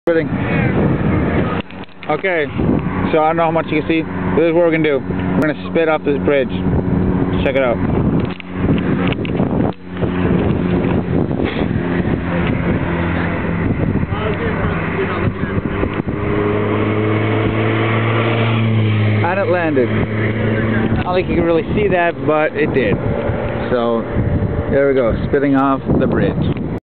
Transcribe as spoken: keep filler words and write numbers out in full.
Spitting. Okay, so I don't know how much you can see. This is what we're gonna do. We're gonna spit off this bridge. Check it out. And it landed. I don't think you can really see that, but it did. So there we go, spitting off the bridge.